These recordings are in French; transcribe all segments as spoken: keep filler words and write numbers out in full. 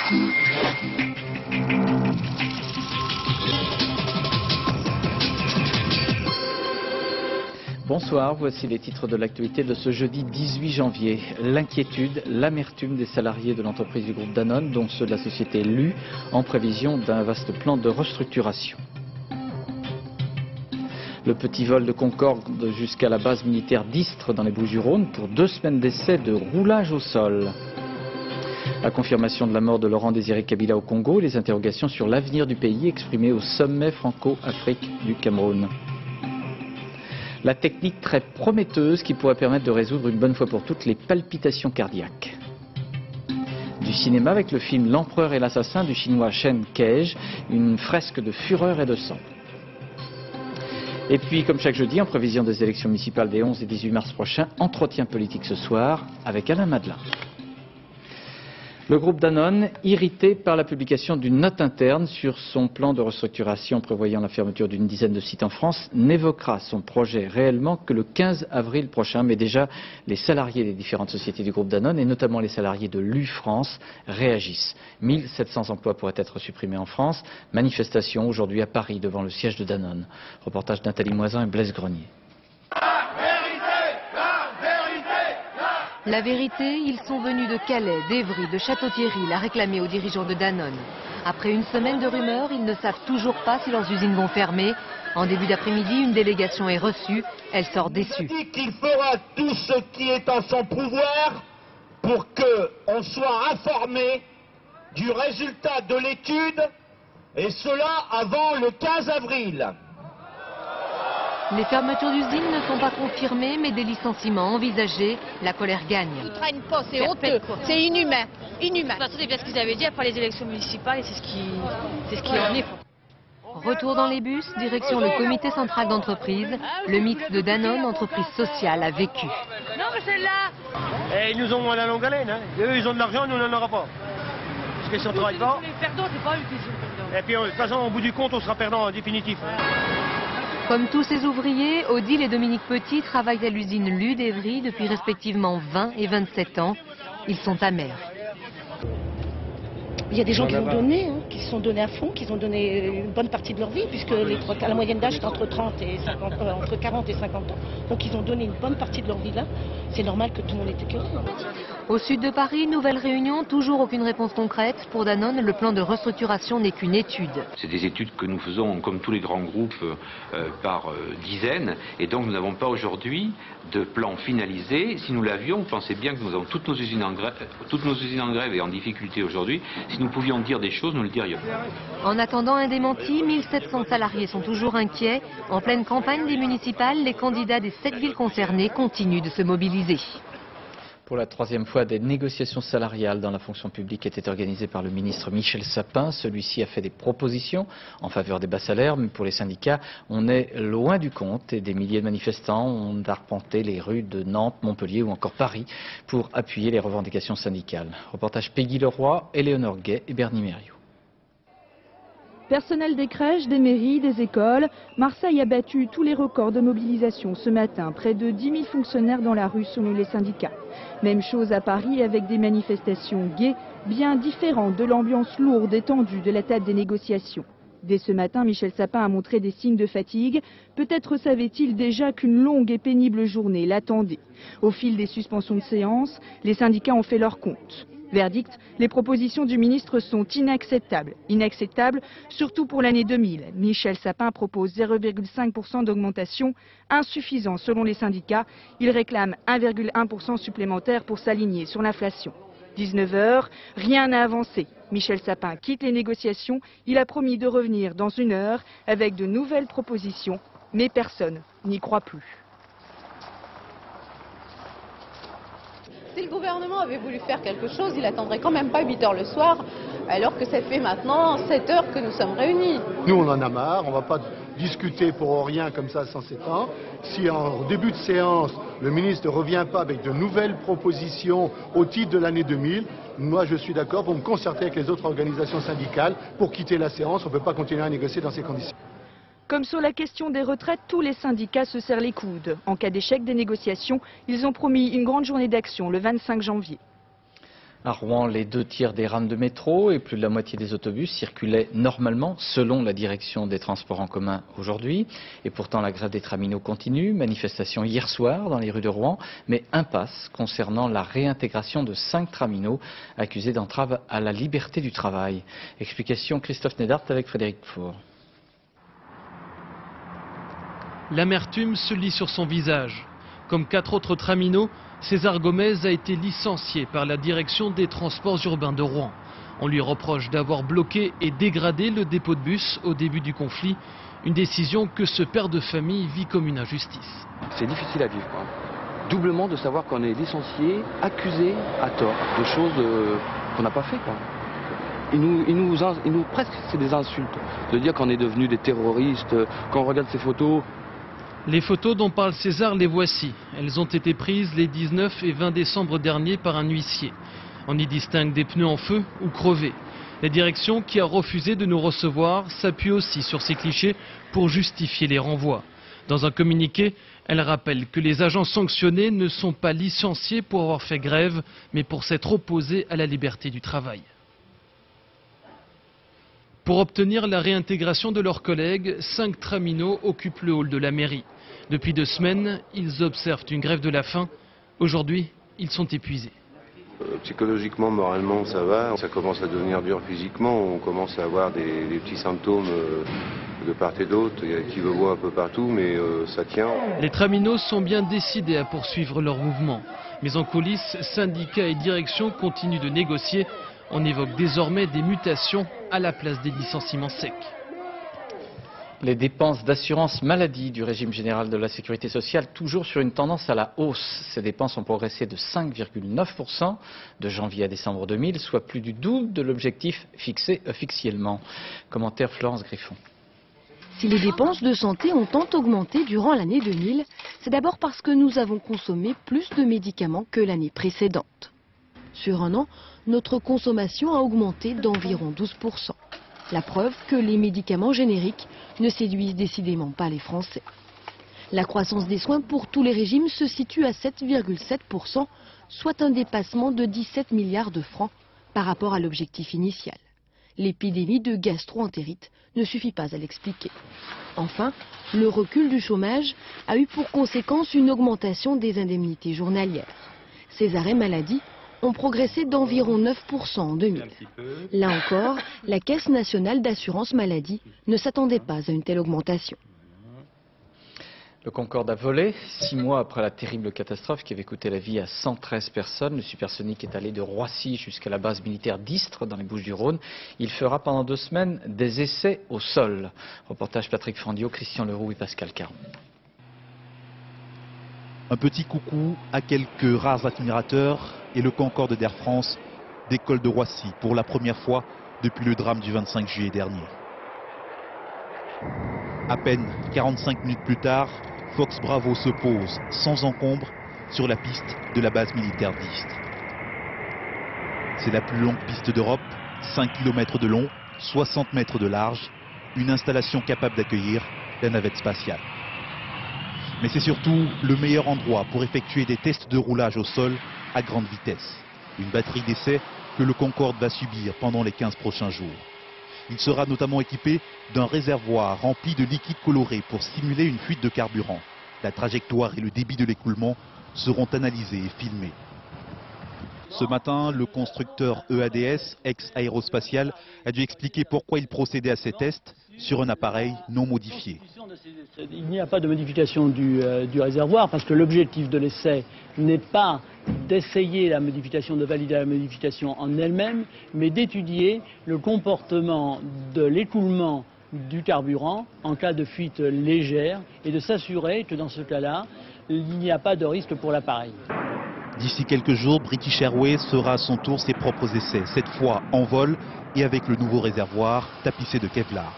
Bonsoir, voici les titres de l'actualité de ce jeudi dix-huit janvier. L'inquiétude, l'amertume des salariés de l'entreprise du groupe Danone, dont ceux de la société L U, en prévision d'un vaste plan de restructuration. Le petit vol de Concorde jusqu'à la base militaire d'Istres dans les Bouches-du-Rhône pour deux semaines d'essai de roulage au sol. La confirmation de la mort de Laurent Désiré Kabila au Congo et les interrogations sur l'avenir du pays exprimées au sommet Franco-Afrique du Cameroun. La technique très prometteuse qui pourrait permettre de résoudre une bonne fois pour toutes les palpitations cardiaques. Du cinéma avec le film L'Empereur et l'Assassin du chinois Chen Kai, une fresque de fureur et de sang. Et puis, comme chaque jeudi, en prévision des élections municipales des onze et dix-huit mars prochains, entretien politique ce soir avec Alain Madelin. Le groupe Danone, irrité par la publication d'une note interne sur son plan de restructuration prévoyant la fermeture d'une dizaine de sites en France, n'évoquera son projet réellement que le quinze avril prochain. Mais déjà, les salariés des différentes sociétés du groupe Danone, et notamment les salariés de L U France, réagissent. mille sept cents emplois pourraient être supprimés en France. Manifestation aujourd'hui à Paris devant le siège de Danone. Reportage Nathalie Moisin et Blaise Grenier. La vérité, ils sont venus de Calais, d'Evry, de Château-Thierry, la réclamer aux dirigeants de Danone. Après une semaine de rumeurs, ils ne savent toujours pas si leurs usines vont fermer. En début d'après-midi, une délégation est reçue. Elle sort déçue. Il dit qu'il fera tout ce qui est en son pouvoir pour qu'on soit informé du résultat de l'étude, et cela avant le quinze avril. Les fermetures d'usines ne sont pas confirmées, mais des licenciements envisagés. La colère gagne. Ils ne traînent pas, c'est honteux, c'est inhumain. Inhumain. De toute façon, c'est bien ce qu'ils avaient dit après les élections municipales et c'est ce qui, c'est ce qui en est. Retour dans les bus, direction le comité central d'entreprise. Le mythe de Danone, entreprise sociale, a vécu. Non, mais c'est là. Et ils nous ont à la longue haleine. Hein. Eux, ils ont de l'argent, nous, on n'en aura pas. Parce que si on ne travaille pas... Les perdants, c'est pas eux qui sont perdants. Et puis, de toute façon, au bout du compte, on sera perdant en définitif. Comme tous ces ouvriers, Odile et Dominique Petit travaillent à l'usine L U d'Evry depuis respectivement vingt et vingt-sept ans. Ils sont amers. Il y a des gens qui ont donné, hein, qui se sont donnés à fond, qui ont donné une bonne partie de leur vie, puisque les, la moyenne d'âge est entre, trente et cinquante, euh, entre quarante et cinquante ans. Donc ils ont donné une bonne partie de leur vie là. C'est normal que tout le monde ait écœuré. Au sud de Paris, nouvelle réunion, toujours aucune réponse concrète. Pour Danone, le plan de restructuration n'est qu'une étude. C'est des études que nous faisons, comme tous les grands groupes, euh, par euh, dizaines. Et donc nous n'avons pas aujourd'hui de plan finalisé. Si nous l'avions, vous pensez bien que nous avons toutes nos usines en grève, toutes nos usines en grève et en difficulté aujourd'hui. Si nous pouvions dire des choses, nous le dirions. En attendant un démenti, mille sept cents salariés sont toujours inquiets. En pleine campagne des municipales, les candidats des sept villes concernées continuent de se mobiliser. Pour la troisième fois, des négociations salariales dans la fonction publique étaient organisées par le ministre Michel Sapin. Celui-ci a fait des propositions en faveur des bas salaires, mais pour les syndicats, on est loin du compte et des milliers de manifestants ont arpenté les rues de Nantes, Montpellier ou encore Paris pour appuyer les revendications syndicales. Reportage Peggy Leroy, Éléonore Gay et Bernie Mériot. Personnel des crèches, des mairies, des écoles, Marseille a battu tous les records de mobilisation ce matin. Près de dix mille fonctionnaires dans la rue selon les syndicats. Même chose à Paris avec des manifestations gaies, bien différentes de l'ambiance lourde et tendue de la table des négociations. Dès ce matin, Michel Sapin a montré des signes de fatigue. Peut-être savait-il déjà qu'une longue et pénible journée l'attendait. Au fil des suspensions de séance, les syndicats ont fait leur compte. Verdict, les propositions du ministre sont inacceptables. Inacceptables, surtout pour l'année deux mille. Michel Sapin propose zéro virgule cinq pour cent d'augmentation, insuffisant selon les syndicats. Il réclame un virgule un pour cent supplémentaire pour s'aligner sur l'inflation. dix-neuf heures, rien n'a avancé. Michel Sapin quitte les négociations. Il a promis de revenir dans une heure avec de nouvelles propositions, mais personne n'y croit plus. Si le gouvernement avait voulu faire quelque chose, il attendrait quand même pas huit heures le soir, alors que ça fait maintenant sept heures que nous sommes réunis. Nous, on en a marre, on ne va pas discuter pour rien comme ça sans s'étendre. Si en début de séance, le ministre ne revient pas avec de nouvelles propositions au titre de l'année deux mille, moi je suis d'accord pour me concerter avec les autres organisations syndicales pour quitter la séance. On ne peut pas continuer à négocier dans ces conditions. Comme sur la question des retraites, tous les syndicats se serrent les coudes. En cas d'échec des négociations, ils ont promis une grande journée d'action le vingt-cinq janvier. À Rouen, les deux tiers des rames de métro et plus de la moitié des autobus circulaient normalement selon la direction des transports en commun aujourd'hui. Et pourtant, la grève des traminots continue. Manifestation hier soir dans les rues de Rouen, mais impasse concernant la réintégration de cinq traminots accusés d'entrave à la liberté du travail. Explication Christophe Nedart avec Frédéric Four. L'amertume se lit sur son visage. Comme quatre autres traminots, César Gomez a été licencié par la direction des transports urbains de Rouen. On lui reproche d'avoir bloqué et dégradé le dépôt de bus au début du conflit, une décision que ce père de famille vit comme une injustice. C'est difficile à vivre, quoi. Doublement de savoir qu'on est licencié, accusé à tort de choses euh, qu'on n'a pas fait, quoi. Il nous, il nous, il nous, presque c'est des insultes de dire qu'on est devenus des terroristes, quand on regarde ces photos. Les photos dont parle César, les voici. Elles ont été prises les dix-neuf et vingt décembre dernier par un huissier. On y distingue des pneus en feu ou crevés. La direction, qui a refusé de nous recevoir, s'appuie aussi sur ces clichés pour justifier les renvois. Dans un communiqué, elle rappelle que les agents sanctionnés ne sont pas licenciés pour avoir fait grève, mais pour s'être opposés à la liberté du travail. Pour obtenir la réintégration de leurs collègues, cinq traminots occupent le hall de la mairie. Depuis deux semaines, ils observent une grève de la faim. Aujourd'hui, ils sont épuisés. Euh, psychologiquement, moralement, ça va. Ça commence à devenir dur physiquement. On commence à avoir des, des petits symptômes euh, de part et d'autre. Il y a qui veut voir un peu partout, mais euh, ça tient. Les traminots sont bien décidés à poursuivre leur mouvement. Mais en coulisses, syndicats et direction continuent de négocier. On évoque désormais des mutations à la place des licenciements secs. Les dépenses d'assurance maladie du régime général de la sécurité sociale, toujours sur une tendance à la hausse. Ces dépenses ont progressé de cinq virgule neuf pour cent de janvier à décembre deux mille, soit plus du double de l'objectif fixé officiellement. Commentaire Florence Griffon. Si les dépenses de santé ont tant augmenté durant l'année deux mille, c'est d'abord parce que nous avons consommé plus de médicaments que l'année précédente. Sur un an, notre consommation a augmenté d'environ douze pour cent. La preuve que les médicaments génériques ne séduisent décidément pas les Français. La croissance des soins pour tous les régimes se situe à sept virgule sept pour cent, soit un dépassement de dix-sept milliards de francs par rapport à l'objectif initial. L'épidémie de gastro-entérite ne suffit pas à l'expliquer. Enfin, le recul du chômage a eu pour conséquence une augmentation des indemnités journalières. Ces arrêts maladie ont progressé d'environ neuf pour cent en deux mille. Là encore, la Caisse nationale d'assurance maladie ne s'attendait pas à une telle augmentation. Le Concorde a volé, six mois après la terrible catastrophe qui avait coûté la vie à cent treize personnes. Le supersonique est allé de Roissy jusqu'à la base militaire d'Istres, dans les Bouches-du-Rhône. Il fera pendant deux semaines des essais au sol. Reportage Patrick Fandiot, Christian Leroux et Pascal Caron. Un petit coucou à quelques rares admirateurs et le Concorde d'Air France décolle de Roissy pour la première fois depuis le drame du vingt-cinq juillet dernier. À peine quarante-cinq minutes plus tard, Fox Bravo se pose sans encombre sur la piste de la base militaire d'Istres. C'est la plus longue piste d'Europe, cinq kilomètres de long, soixante mètres de large, une installation capable d'accueillir la navette spatiale. Mais c'est surtout le meilleur endroit pour effectuer des tests de roulage au sol à grande vitesse. Une batterie d'essai que le Concorde va subir pendant les quinze prochains jours. Il sera notamment équipé d'un réservoir rempli de liquide coloré pour simuler une fuite de carburant. La trajectoire et le débit de l'écoulement seront analysés et filmés. Ce matin, le constructeur E A D S, ex-aérospatial, a dû expliquer pourquoi il procédait à ces tests sur un appareil non modifié. Il n'y a pas de modification du, euh, du réservoir parce que l'objectif de l'essai n'est pas d'essayer la modification, de valider la modification en elle-même, mais d'étudier le comportement de l'écoulement du carburant en cas de fuite légère et de s'assurer que dans ce cas-là, il n'y a pas de risque pour l'appareil. D'ici quelques jours, British Airways fera à son tour ses propres essais, cette fois en vol et avec le nouveau réservoir tapissé de Kevlar.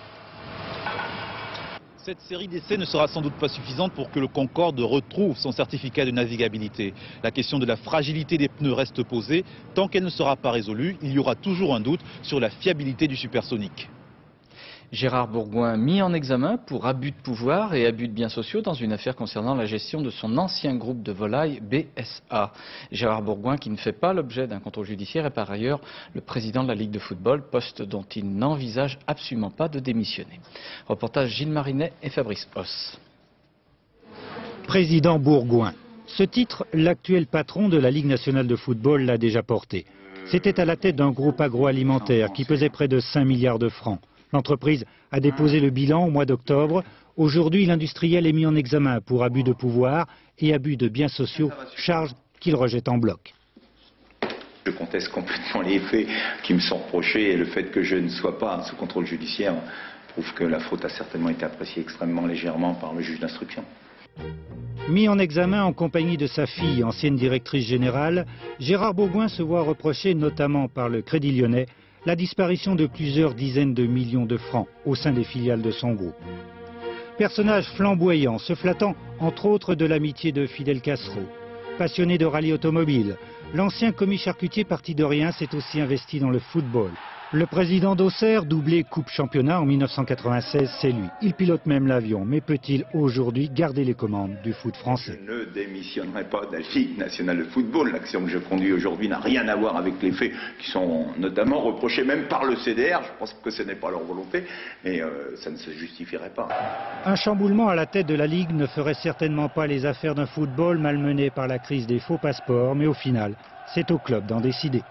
Cette série d'essais ne sera sans doute pas suffisante pour que le Concorde retrouve son certificat de navigabilité. La question de la fragilité des pneus reste posée. Tant qu'elle ne sera pas résolue, il y aura toujours un doute sur la fiabilité du supersonique. Gérard Bourgoin mis en examen pour abus de pouvoir et abus de biens sociaux dans une affaire concernant la gestion de son ancien groupe de volailles B S A. Gérard Bourgoin qui ne fait pas l'objet d'un contrôle judiciaire est par ailleurs le président de la Ligue de football, poste dont il n'envisage absolument pas de démissionner. Reportage Gilles Marinet et Fabrice Hauss. Président Bourgoin. Ce titre, l'actuel patron de la Ligue nationale de football l'a déjà porté. C'était à la tête d'un groupe agroalimentaire qui pesait près de cinq milliards de francs. L'entreprise a déposé le bilan au mois d'octobre. Aujourd'hui, l'industriel est mis en examen pour abus de pouvoir et abus de biens sociaux, charge qu'il rejette en bloc. Je conteste complètement les faits qui me sont reprochés et le fait que je ne sois pas sous contrôle judiciaire prouve que la faute a certainement été appréciée extrêmement légèrement par le juge d'instruction. Mis en examen en compagnie de sa fille, ancienne directrice générale, Gérard Bourgoin se voit reprocher notamment par le Crédit Lyonnais la disparition de plusieurs dizaines de millions de francs au sein des filiales de son groupe. Personnage flamboyant, se flattant entre autres de l'amitié de Fidel Castro. Passionné de rallye automobile, l'ancien commis charcutier parti de rien s'est aussi investi dans le football. Le président d'Auxerre, doublé Coupe Championnat en mille neuf cent quatre-vingt-seize, c'est lui. Il pilote même l'avion, mais peut-il aujourd'hui garder les commandes du foot français? Je ne démissionnerai pas de la Ligue nationale de football. L'action que je conduis aujourd'hui n'a rien à voir avec les faits qui sont notamment reprochés même par le C D R. Je pense que ce n'est pas leur volonté, mais euh, ça ne se justifierait pas. Un chamboulement à la tête de la Ligue ne ferait certainement pas les affaires d'un football malmené par la crise des faux passeports, mais au final, c'est au club d'en décider.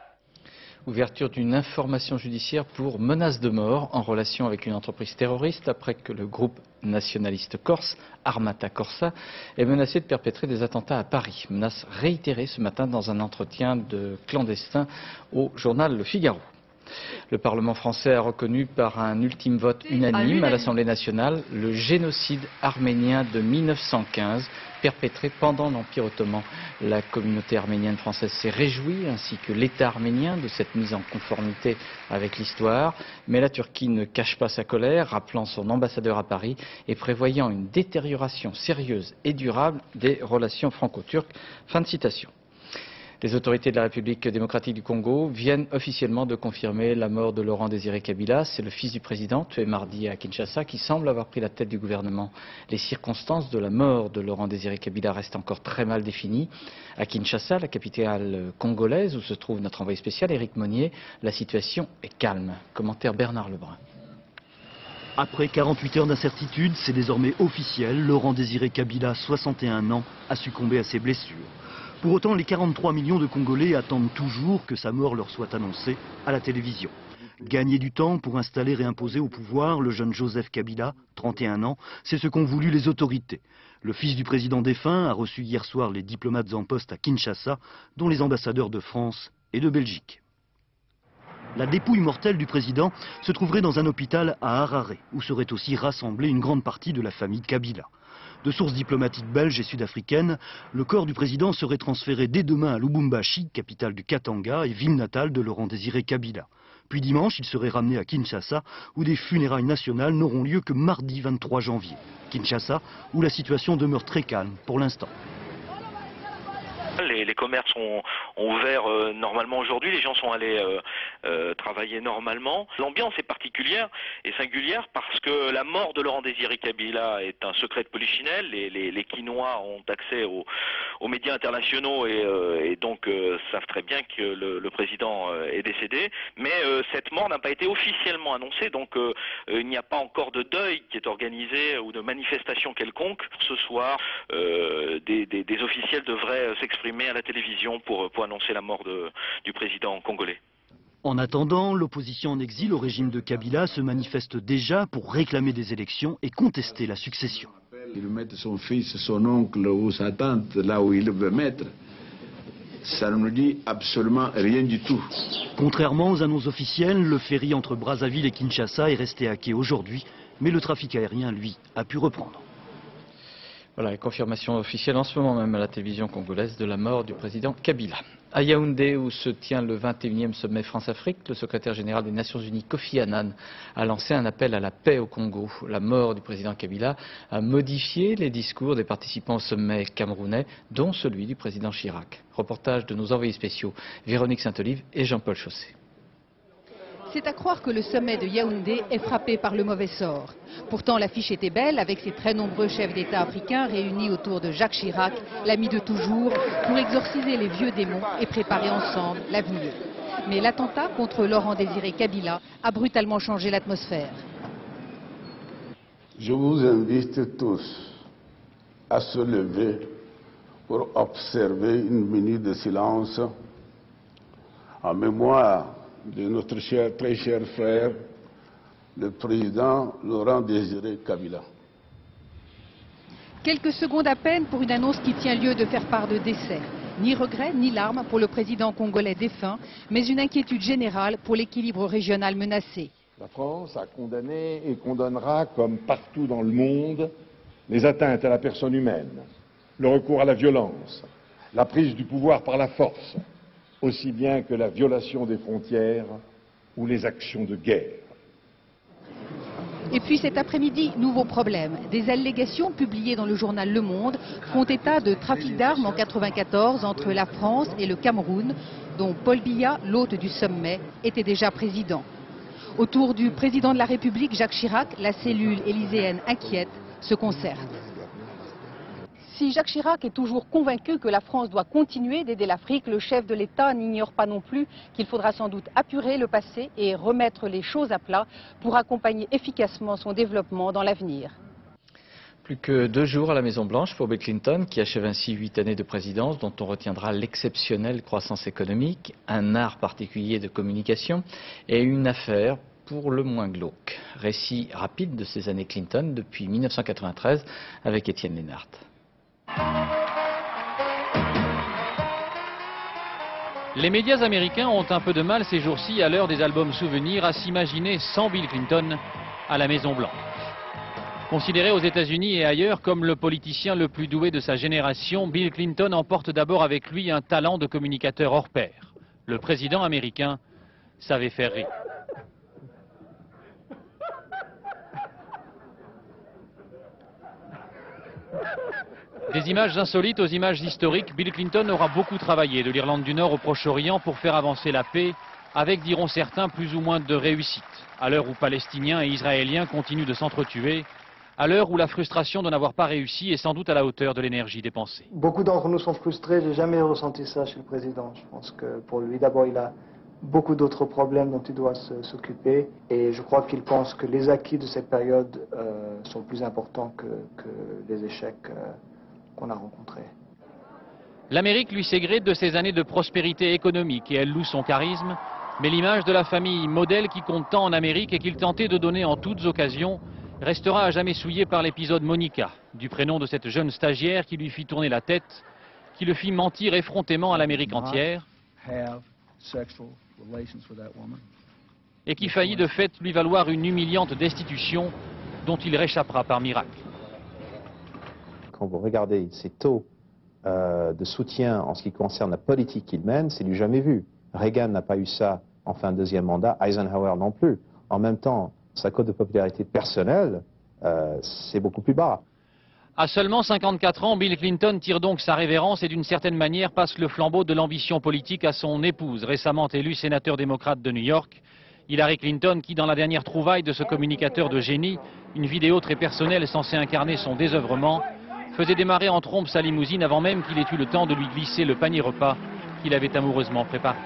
Ouverture d'une information judiciaire pour menace de mort en relation avec une entreprise terroriste après que le groupe nationaliste corse, Armata Corsa, est menacé de perpétrer des attentats à Paris. Menace réitérée ce matin dans un entretien de clandestin au journal Le Figaro. Le Parlement français a reconnu par un ultime vote unanime à l'Assemblée nationale le génocide arménien de mille neuf cent quinze perpétré pendant l'Empire ottoman. La communauté arménienne française s'est réjouie, ainsi que l'État arménien, de cette mise en conformité avec l'histoire. Mais la Turquie ne cache pas sa colère, rappelant son ambassadeur à Paris et prévoyant une détérioration sérieuse et durable des relations franco-turques. Fin de citation. Les autorités de la République démocratique du Congo viennent officiellement de confirmer la mort de Laurent Désiré Kabila. C'est le fils du président, tué mardi à Kinshasa, qui semble avoir pris la tête du gouvernement. Les circonstances de la mort de Laurent Désiré Kabila restent encore très mal définies. À Kinshasa, la capitale congolaise, où se trouve notre envoyé spécial, Éric Monnier, la situation est calme. Commentaire Bernard Lebrun. Après quarante-huit heures d'incertitude, c'est désormais officiel. Laurent Désiré Kabila, soixante et un ans, a succombé à ses blessures. Pour autant, les quarante-trois millions de Congolais attendent toujours que sa mort leur soit annoncée à la télévision. Gagner du temps pour installer et imposer au pouvoir le jeune Joseph Kabila, trente et un ans, c'est ce qu'ont voulu les autorités. Le fils du président défunt a reçu hier soir les diplomates en poste à Kinshasa, dont les ambassadeurs de France et de Belgique. La dépouille mortelle du président se trouverait dans un hôpital à Harare, où serait aussi rassemblée une grande partie de la famille Kabila. De sources diplomatiques belges et sud-africaines, le corps du président serait transféré dès demain à Lubumbashi, capitale du Katanga et ville natale de Laurent Désiré Kabila. Puis dimanche, il serait ramené à Kinshasa, où des funérailles nationales n'auront lieu que mardi vingt-trois janvier. Kinshasa, où la situation demeure très calme pour l'instant. Les, les commerces ont, ont ouvert euh, normalement aujourd'hui, les gens sont allés euh, euh, travailler normalement. L'ambiance est particulière et singulière parce que la mort de Laurent Désiré Kabila est un secret de polichinelle. Les, les, les Quinois ont accès aux, aux médias internationaux et, euh, et donc euh, savent très bien que le, le président euh, est décédé. Mais euh, cette mort n'a pas été officiellement annoncée, donc euh, euh, il n'y a pas encore de deuil qui est organisé ou de manifestation quelconque. Ce soir, euh, des, des, des officiels devraient s'exprimer à la télévision pour, pour annoncer la mort de, du président congolais. En attendant, l'opposition en exil au régime de Kabila se manifeste déjà pour réclamer des élections et contester la succession. Il veut mettre son fils, son oncle ou sa tante là où il veut mettre. Ça ne nous dit absolument rien du tout. Contrairement aux annonces officielles, le ferry entre Brazzaville et Kinshasa est resté à quai aujourd'hui, mais le trafic aérien, lui, a pu reprendre. Voilà, la confirmation officielle en ce moment même à la télévision congolaise de la mort du président Kabila. À Yaoundé, où se tient le vingt et unième sommet France-Afrique, le secrétaire général des Nations Unies, Kofi Annan, a lancé un appel à la paix au Congo. La mort du président Kabila a modifié les discours des participants au sommet camerounais, dont celui du président Chirac. Reportage de nos envoyés spéciaux, Véronique Saint-Olive et Jean-Paul Chaussé. C'est à croire que le sommet de Yaoundé est frappé par le mauvais sort. Pourtant, l'affiche était belle avec ces très nombreux chefs d'État africains réunis autour de Jacques Chirac, l'ami de toujours, pour exorciser les vieux démons et préparer ensemble l'avenir. Mais l'attentat contre Laurent-Désiré Kabila a brutalement changé l'atmosphère. Je vous invite tous à se lever pour observer une minute de silence en mémoire de notre cher, très cher frère, le président Laurent-Désiré Kabila. Quelques secondes à peine pour une annonce qui tient lieu de faire part de décès. Ni regret ni larmes pour le président congolais défunt, mais une inquiétude générale pour l'équilibre régional menacé. La France a condamné et condamnera, comme partout dans le monde, les atteintes à la personne humaine, le recours à la violence, la prise du pouvoir par la force, aussi bien que la violation des frontières ou les actions de guerre. Et puis cet après-midi, nouveau problème. Des allégations publiées dans le journal Le Monde font état de trafic d'armes en mille neuf cent quatre-vingt-quatorze entre la France et le Cameroun, dont Paul Biya, l'hôte du sommet, était déjà président. Autour du président de la République, Jacques Chirac, la cellule élyséenne inquiète se concerte. Si Jacques Chirac est toujours convaincu que la France doit continuer d'aider l'Afrique, le chef de l'État n'ignore pas non plus qu'il faudra sans doute apurer le passé et remettre les choses à plat pour accompagner efficacement son développement dans l'avenir. Plus que deux jours à la Maison-Blanche pour Bill Clinton, qui achève ainsi huit années de présidence, dont on retiendra l'exceptionnelle croissance économique, un art particulier de communication et une affaire pour le moins glauque. Récit rapide de ces années Clinton depuis mille neuf cent quatre-vingt-treize avec Étienne Lénart. Les médias américains ont un peu de mal ces jours-ci, à l'heure des albums souvenirs, à s'imaginer sans Bill Clinton à la Maison-Blanche. Considéré aux États-Unis et ailleurs comme le politicien le plus doué de sa génération, Bill Clinton emporte d'abord avec lui un talent de communicateur hors pair. Le président américain savait faire rire. Des images insolites aux images historiques, Bill Clinton aura beaucoup travaillé de l'Irlande du Nord au Proche-Orient pour faire avancer la paix, avec, diront certains, plus ou moins de réussite. À l'heure où Palestiniens et Israéliens continuent de s'entretuer, à l'heure où la frustration de n'avoir pas réussi est sans doute à la hauteur de l'énergie dépensée. Beaucoup d'entre nous sont frustrés, j'ai jamais ressenti ça chez le président. Je pense que pour lui, d'abord, il a beaucoup d'autres problèmes dont il doit s'occuper et je crois qu'il pense que les acquis de cette période euh, sont plus importants que, que les échecs euh, qu'on a rencontrés. L'Amérique lui sait gré de ses années de prospérité économique et elle loue son charisme, mais l'image de la famille modèle qui compte tant en Amérique et qu'il tentait de donner en toutes occasions restera à jamais souillée par l'épisode Monica, du prénom de cette jeune stagiaire qui lui fit tourner la tête, qui le fit mentir effrontément à l'Amérique entière et qui faillit de fait lui valoir une humiliante destitution dont il réchappera par miracle. Quand vous regardez ces taux euh, de soutien en ce qui concerne la politique qu'il mène, c'est du jamais vu. Reagan n'a pas eu ça en fin de deuxième mandat, Eisenhower non plus. En même temps, sa cote de popularité personnelle, euh, c'est beaucoup plus bas. À seulement cinquante-quatre ans, Bill Clinton tire donc sa révérence et d'une certaine manière passe le flambeau de l'ambition politique à son épouse, récemment élue sénateur démocrate de New York, Hillary Clinton, qui dans la dernière trouvaille de ce communicateur de génie, une vidéo très personnelle censée incarner son désœuvrement, faisait démarrer en trombe sa limousine avant même qu'il ait eu le temps de lui glisser le panier repas qu'il avait amoureusement préparé.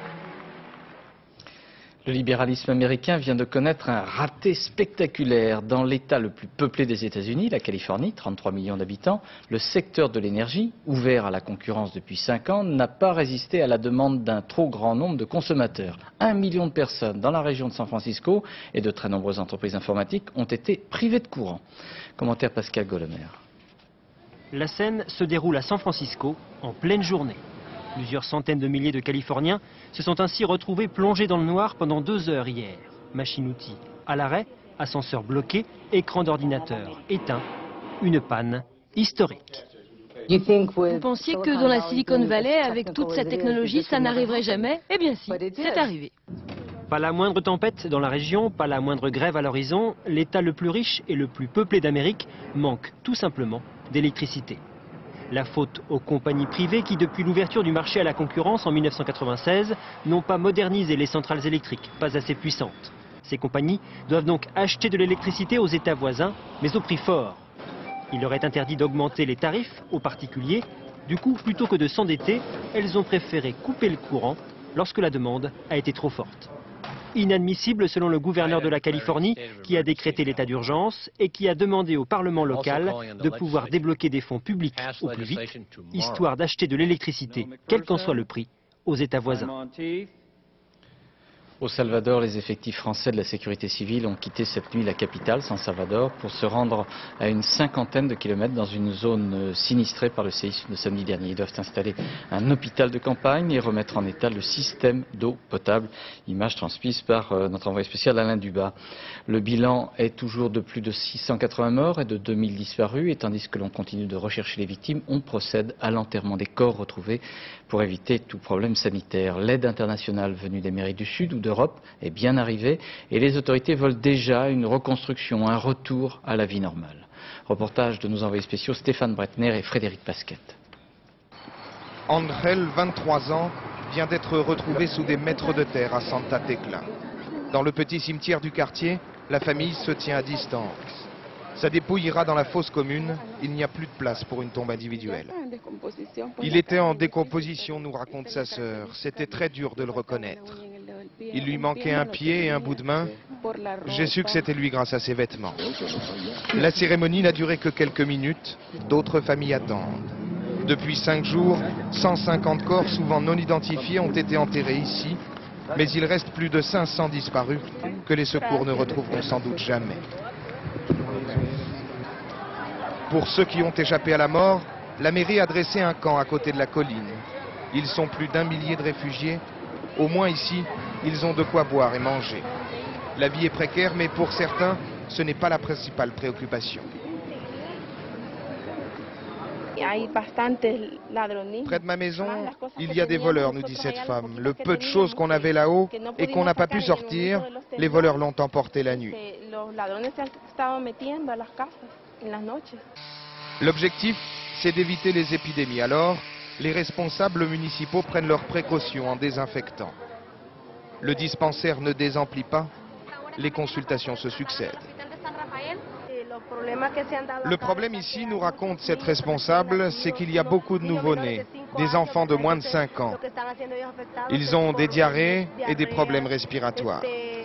Le libéralisme américain vient de connaître un raté spectaculaire. Dans l'État le plus peuplé des États-Unis, la Californie, trente-trois millions d'habitants, le secteur de l'énergie, ouvert à la concurrence depuis cinq ans, n'a pas résisté à la demande d'un trop grand nombre de consommateurs. Un million de personnes dans la région de San Francisco et de très nombreuses entreprises informatiques ont été privées de courant. Commentaire Pascal Golomer. La scène se déroule à San Francisco en pleine journée. Plusieurs centaines de milliers de Californiens se sont ainsi retrouvés plongés dans le noir pendant deux heures hier. Machine-outil à l'arrêt, ascenseur bloqué, écran d'ordinateur éteint, une panne historique. Vous pensiez que dans la Silicon Valley, avec toute cette technologie, ça n'arriverait jamais? Eh bien si, c'est arrivé. Pas la moindre tempête dans la région, pas la moindre grève à l'horizon, l'État le plus riche et le plus peuplé d'Amérique manque tout simplement d'électricité. La faute aux compagnies privées qui, depuis l'ouverture du marché à la concurrence en mille neuf cent quatre-vingt-seize, n'ont pas modernisé les centrales électriques, pas assez puissantes. Ces compagnies doivent donc acheter de l'électricité aux États voisins, mais au prix fort. Il leur est interdit d'augmenter les tarifs aux particuliers. Du coup, plutôt que de s'endetter, elles ont préféré couper le courant lorsque la demande a été trop forte. Inadmissible selon le gouverneur de la Californie qui a décrété l'état d'urgence et qui a demandé au Parlement local de pouvoir débloquer des fonds publics au plus vite, histoire d'acheter de l'électricité, quel qu'en soit le prix, aux États voisins. Au Salvador, les effectifs français de la sécurité civile ont quitté cette nuit la capitale, San Salvador, pour se rendre à une cinquantaine de kilomètres dans une zone sinistrée par le séisme de samedi dernier. Ils doivent installer un hôpital de campagne et remettre en état le système d'eau potable. Image transmise par notre envoyé spécial Alain Dubas. Le bilan est toujours de plus de six cent quatre-vingts morts et de deux mille disparus. Et tandis que l'on continue de rechercher les victimes, on procède à l'enterrement des corps retrouvés pour éviter tout problème sanitaire. L'aide internationale venue d'Amérique du Sud ou d'Europe est bien arrivée et les autorités veulent déjà une reconstruction, un retour à la vie normale. Reportage de nos envoyés spéciaux Stéphane Bretner et Frédéric Pasquette. Angel, vingt-trois ans, vient d'être retrouvé sous des mètres de terre à Santa Tecla. Dans le petit cimetière du quartier, la famille se tient à distance. Sa dépouille ira dans la fosse commune, il n'y a plus de place pour une tombe individuelle. Il était en décomposition, nous raconte sa sœur. C'était très dur de le reconnaître. Il lui manquait un pied et un bout de main. J'ai su que c'était lui grâce à ses vêtements. La cérémonie n'a duré que quelques minutes. D'autres familles attendent. Depuis cinq jours, cent cinquante corps, souvent non identifiés, ont été enterrés ici. Mais il reste plus de cinq cents disparus que les secours ne retrouveront sans doute jamais. Pour ceux qui ont échappé à la mort, la mairie a dressé un camp à côté de la colline. Ils sont plus d'un millier de réfugiés. Au moins ici, ils ont de quoi boire et manger. La vie est précaire, mais pour certains, ce n'est pas la principale préoccupation. Près de ma maison, il y a des voleurs, nous dit cette femme. Le peu de choses qu'on avait là-haut et qu'on n'a pas pu sortir, les voleurs l'ont emporté la nuit. L'objectif, c'est d'éviter les épidémies. Alors, les responsables municipaux prennent leurs précautions en désinfectant. Le dispensaire ne désemplit pas, les consultations se succèdent. Le problème ici, nous raconte cette responsable, c'est qu'il y a beaucoup de nouveau-nés, des enfants de moins de cinq ans. Ils ont des diarrhées et des problèmes respiratoires.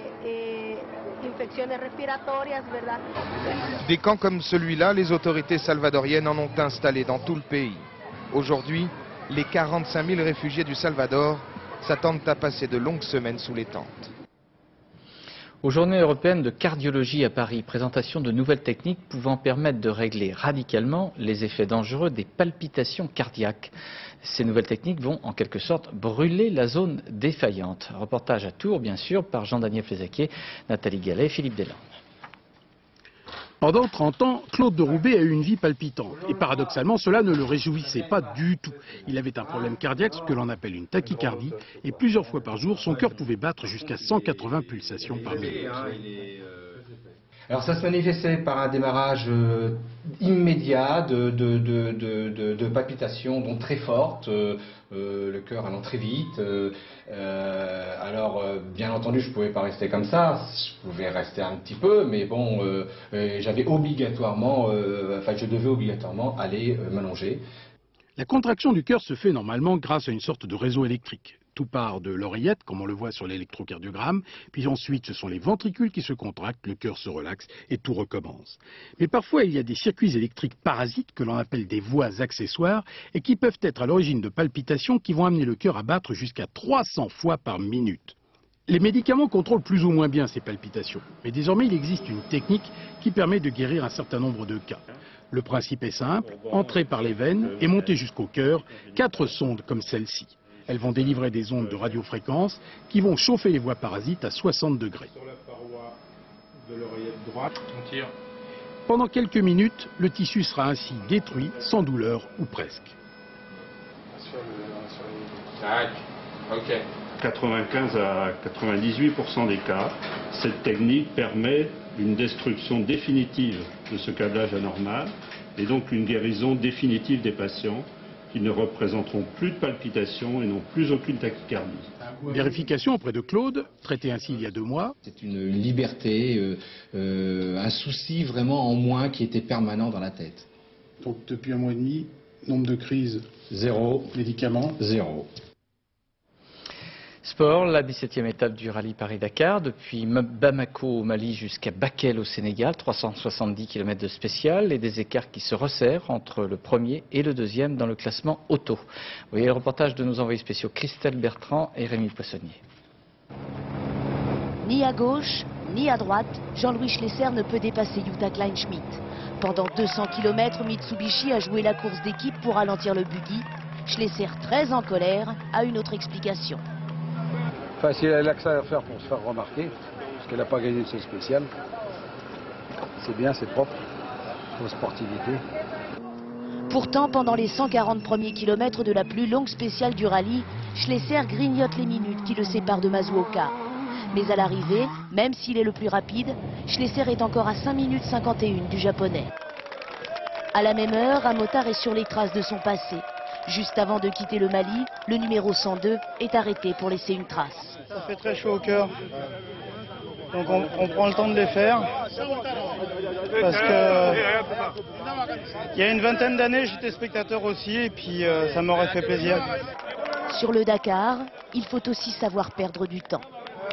Des camps comme celui-là, les autorités salvadoriennes en ont installé dans tout le pays. Aujourd'hui, les quarante-cinq mille réfugiés du Salvador s'attendent à passer de longues semaines sous les tentes. Aux Journées européennes de cardiologie à Paris, présentation de nouvelles techniques pouvant permettre de régler radicalement les effets dangereux des palpitations cardiaques. Ces nouvelles techniques vont en quelque sorte brûler la zone défaillante. Reportage à Tours, bien sûr, par Jean-Daniel Flézaquier, Nathalie Gallet, Philippe Deslandes. Pendant trente ans, Claude de Roubaix a eu une vie palpitante. Et paradoxalement, cela ne le réjouissait pas du tout. Il avait un problème cardiaque, ce que l'on appelle une tachycardie. Et plusieurs fois par jour, son cœur pouvait battre jusqu'à cent quatre-vingts pulsations par minute. Alors ça se manifestait par un démarrage euh, immédiat de, de, de, de, de, de palpitations donc très fortes, euh, euh, le cœur allant très vite. Euh, euh, alors euh, bien entendu je ne pouvais pas rester comme ça, je pouvais rester un petit peu, mais bon euh, euh, j'avais obligatoirement, euh, enfin je devais obligatoirement aller euh, m'allonger. La contraction du cœur se fait normalement grâce à une sorte de réseau électrique. Tout part de l'oreillette, comme on le voit sur l'électrocardiogramme, puis ensuite ce sont les ventricules qui se contractent, le cœur se relaxe et tout recommence. Mais parfois il y a des circuits électriques parasites que l'on appelle des voies accessoires et qui peuvent être à l'origine de palpitations qui vont amener le cœur à battre jusqu'à trois cents fois par minute. Les médicaments contrôlent plus ou moins bien ces palpitations, mais désormais il existe une technique qui permet de guérir un certain nombre de cas. Le principe est simple, entrer par les veines et monter jusqu'au cœur, quatre sondes comme celle-ci. Elles vont délivrer des ondes de radiofréquence qui vont chauffer les voies parasites à soixante degrés. Pendant quelques minutes, le tissu sera ainsi détruit sans douleur ou presque. quatre-vingt-quinze à quatre-vingt-dix-huit pour cent des cas, cette technique permet une destruction définitive de ce câblage anormal et donc une guérison définitive des patients qui ne représenteront plus de palpitations et n'ont plus aucune tachycardie. Vérification auprès de Claude, traité ainsi il y a deux mois. C'est une liberté, euh, euh, un souci vraiment en moins qui était permanent dans la tête. Donc depuis un mois et demi, nombre de crises? Zéro. Médicaments? Zéro. Sport, la dix-septième étape du rallye Paris-Dakar, depuis Bamako au Mali jusqu'à Bakel au Sénégal, trois cent soixante-dix kilomètres de spécial et des écarts qui se resserrent entre le premier et le deuxième dans le classement auto. Vous voyez le reportage de nos envoyés spéciaux Christelle Bertrand et Rémi Poissonnier. Ni à gauche, ni à droite, Jean-Louis Schlesser ne peut dépasser Jutta Kleinschmidt. Pendant deux cents kilomètres, Mitsubishi a joué la course d'équipe pour ralentir le buggy. Schlesser, très en colère, a une autre explication. Enfin, si elle a que ça à faire pour se faire remarquer, parce qu'elle n'a pas gagné de ce spécial, c'est bien, c'est propre, pour la sportivité. Pourtant, pendant les cent quarante premiers kilomètres de la plus longue spéciale du rallye, Schlesser grignote les minutes qui le séparent de Masuoka. Mais à l'arrivée, même s'il est le plus rapide, Schlesser est encore à cinq minutes cinquante et une du japonais. À la même heure, un motard est sur les traces de son passé. Juste avant de quitter le Mali, le numéro cent deux est arrêté pour laisser une trace. Ça fait très chaud au cœur. Donc on, on prend le temps de les faire. Parce que il y a une vingtaine d'années, j'étais spectateur aussi et puis euh, ça m'aurait fait plaisir. Sur le Dakar, il faut aussi savoir perdre du temps.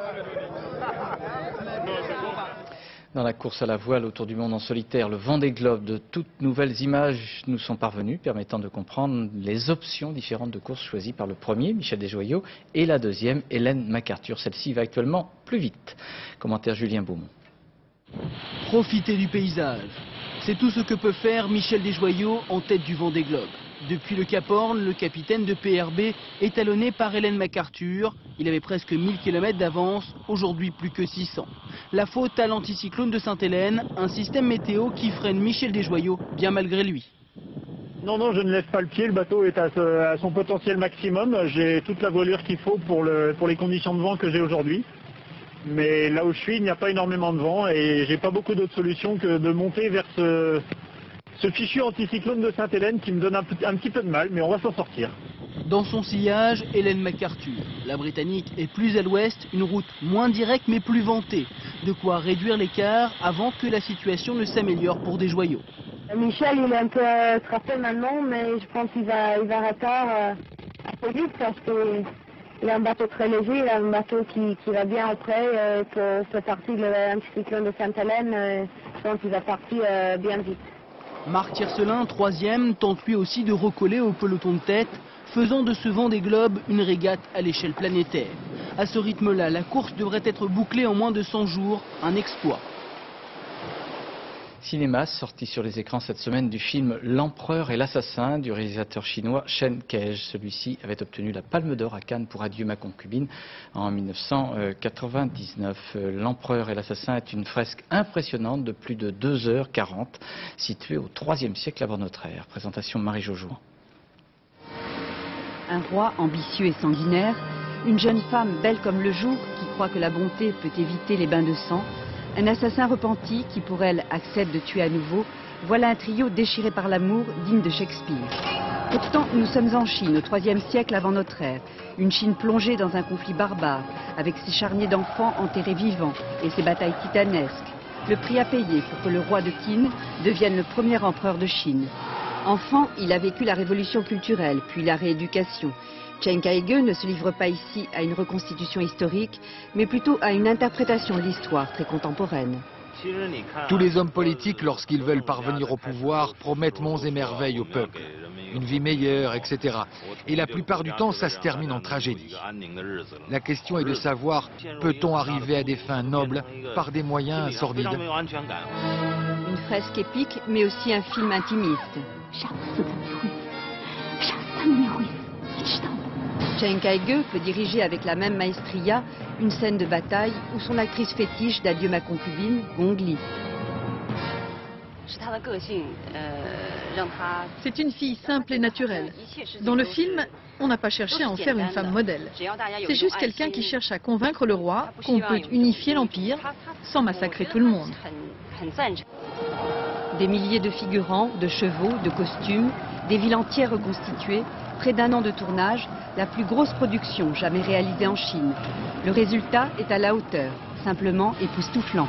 Dans la course à la voile autour du monde en solitaire, le Vendée Globe, de toutes nouvelles images nous sont parvenues, permettant de comprendre les options différentes de course choisies par le premier, Michel Desjoyaux, et la deuxième, Hélène MacArthur. Celle-ci va actuellement plus vite. Commentaire Julien Beaumont. Profiter du paysage, c'est tout ce que peut faire Michel Desjoyaux en tête du Vendée Globe. Depuis le Cap Horn, le capitaine de P R B est talonné par Hélène MacArthur. Il avait presque mille kilomètres d'avance, aujourd'hui plus que six cents. La faute à l'anticyclone de Sainte-Hélène, un système météo qui freine Michel Desjoyaux, bien malgré lui. Non, non, je ne lève pas le pied, le bateau est à, ce, à son potentiel maximum. J'ai toute la voilure qu'il faut pour, le, pour les conditions de vent que j'ai aujourd'hui. Mais là où je suis, il n'y a pas énormément de vent et j'ai pas beaucoup d'autres solutions que de monter vers ce... Ce fichu anticyclone de Sainte-Hélène qui me donne un, un petit peu de mal, mais on va s'en sortir. Dans son sillage, Hélène MacArthur. La Britannique est plus à l'ouest, une route moins directe mais plus ventée. De quoi réduire l'écart avant que la situation ne s'améliore pour Desjoyaux. Michel, il est un peu attrapé maintenant, mais je pense qu'il va, il va repart euh, assez vite parce qu'il a un bateau très léger, il a un bateau qui, qui va bien après euh, pour cette partie de l'anticyclone de Sainte-Hélène. Euh, je pense qu'il va partir euh, bien vite. Marc Tiercelin, troisième, tente lui aussi de recoller au peloton de tête, faisant de ce Vendée Globe une régate à l'échelle planétaire. À ce rythme-là, la course devrait être bouclée en moins de cent jours, un exploit. Cinéma, sorti sur les écrans cette semaine du film L'Empereur et l'Assassin du réalisateur chinois Chen Kai. Celui-ci avait obtenu la Palme d'Or à Cannes pour Adieu ma concubine en mille neuf cent quatre-vingt-dix-neuf. L'Empereur et l'Assassin est une fresque impressionnante de plus de deux heures quarante, située au troisième siècle avant notre ère. Présentation Marie Jojoin. Un roi ambitieux et sanguinaire, une jeune femme belle comme le jour qui croit que la bonté peut éviter les bains de sang, un assassin repenti qui pour elle accepte de tuer à nouveau, voilà un trio déchiré par l'amour digne de Shakespeare. Pourtant, nous sommes en Chine, au troisième siècle avant notre ère. Une Chine plongée dans un conflit barbare, avec ses charniers d'enfants enterrés vivants et ses batailles titanesques. Le prix à payer pour que le roi de Qin devienne le premier empereur de Chine. Enfant, il a vécu la révolution culturelle, puis la rééducation. Chen Kaige ne se livre pas ici à une reconstitution historique, mais plutôt à une interprétation de l'histoire très contemporaine. Tous les hommes politiques, lorsqu'ils veulent parvenir au pouvoir, promettent monts et merveilles au peuple. Une vie meilleure, et cetera. Et la plupart du temps, ça se termine en tragédie. La question est de savoir, peut-on arriver à des fins nobles par des moyens sordides? Une fresque épique, mais aussi un film intimiste. Chen Kaige peut diriger avec la même maestria une scène de bataille où son actrice fétiche d'Adieu ma concubine, Gong Li. C'est une fille simple et naturelle. Dans le film, on n'a pas cherché à en faire une femme modèle. C'est juste quelqu'un qui cherche à convaincre le roi qu'on peut unifier l'Empire sans massacrer tout le monde. Des milliers de figurants, de chevaux, de costumes, des villes entières reconstituées, près d'un an de tournage, la plus grosse production jamais réalisée en Chine. Le résultat est à la hauteur, simplement époustouflant.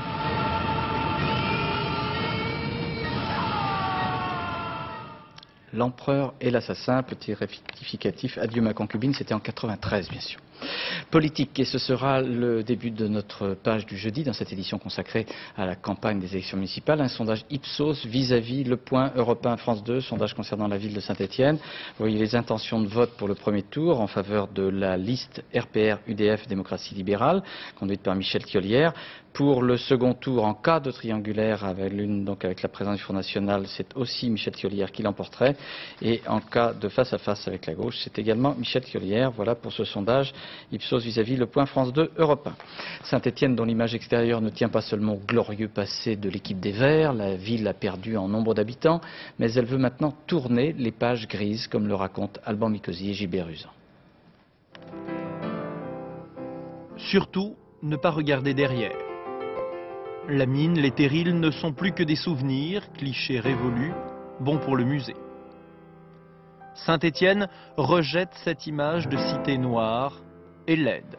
L'empereur et l'assassin, petit rectificatif, adieu ma concubine, c'était en quatre-vingt-treize bien sûr. Politique, et ce sera le début de notre page du jeudi dans cette édition consacrée à la campagne des élections municipales. Un sondage Ipsos vis-à-vis Le Point, Europe un, France deux, sondage concernant la ville de Saint-Étienne. Vous voyez les intentions de vote pour le premier tour en faveur de la liste R P R U D F Démocratie Libérale, conduite par Michel Thiollière. Pour le second tour, en cas de triangulaire avec, l'une, donc avec la présence du Front National, c'est aussi Michel Thiollière qui l'emporterait. Et en cas de face à face avec la gauche, c'est également Michel Thiollière. Voilà pour ce sondage Ipsos vis-à-vis Le Point, France deux, Europe un. Saint-Étienne, dont l'image extérieure ne tient pas seulement au glorieux passé de l'équipe des Verts, la ville a perdu en nombre d'habitants, mais elle veut maintenant tourner les pages grises, comme le racontent Alban Mikosi et Gilbert Ruzan. Surtout, ne pas regarder derrière. La mine, les terrils ne sont plus que des souvenirs, clichés révolus, bons pour le musée. Saint-Étienne rejette cette image de cité noire et laide.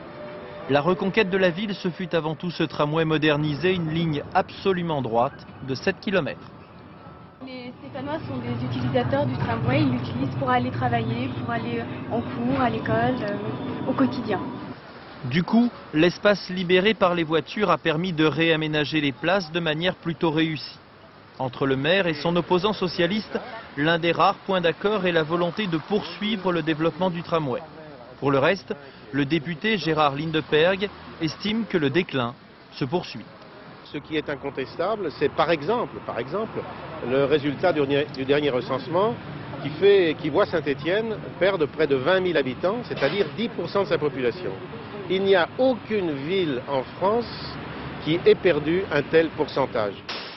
La reconquête de la ville, ce fut avant tout ce tramway modernisé, une ligne absolument droite de sept kilomètres. Les Stéphanois sont des utilisateurs du tramway, ils l'utilisent pour aller travailler, pour aller en cours, à l'école, euh, au quotidien. Du coup, l'espace libéré par les voitures a permis de réaménager les places de manière plutôt réussie. Entre le maire et son opposant socialiste, l'un des rares points d'accord est la volonté de poursuivre le développement du tramway. Pour le reste, le député Gérard Lindeperg estime que le déclin se poursuit. Ce qui est incontestable, c'est par exemple, par exemple, le résultat du, du dernier recensement qui, fait, qui voit Saint-Étienne perdre près de vingt mille habitants, c'est-à-dire dix pour cent de sa population. Il n'y a aucune ville en France qui ait perdu un tel pourcentage.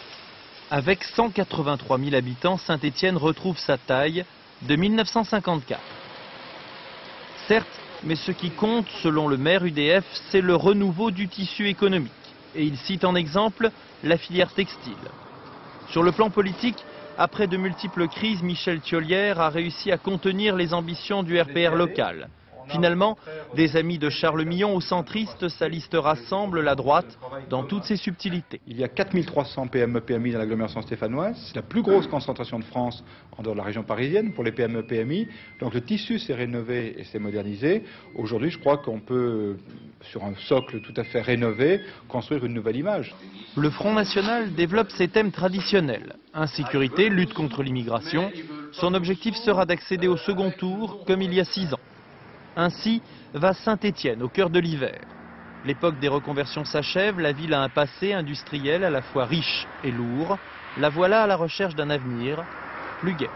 Avec cent quatre-vingt-trois mille habitants, Saint-Étienne retrouve sa taille de mille neuf cent cinquante-quatre. Certes, mais ce qui compte, selon le maire U D F, c'est le renouveau du tissu économique. Et il cite en exemple la filière textile. Sur le plan politique, après de multiples crises, Michel Thiollière a réussi à contenir les ambitions du R P R local. Finalement, des amis de Charles Millon aux centristes, sa liste rassemble la droite dans toutes ses subtilités. Il y a quatre mille trois cents P M E P M I dans l'agglomération stéphanoise. C'est la plus grosse concentration de France en dehors de la région parisienne pour les P M E P M I. Donc le tissu s'est rénové et s'est modernisé. Aujourd'hui, je crois qu'on peut, sur un socle tout à fait rénové, construire une nouvelle image. Le Front National développe ses thèmes traditionnels. Insécurité, lutte contre l'immigration. Son objectif sera d'accéder au second tour, comme il y a six ans. Ainsi va Saint-Étienne, au cœur de l'hiver. L'époque des reconversions s'achève, la ville a un passé industriel à la fois riche et lourd. La voilà à la recherche d'un avenir plus gai.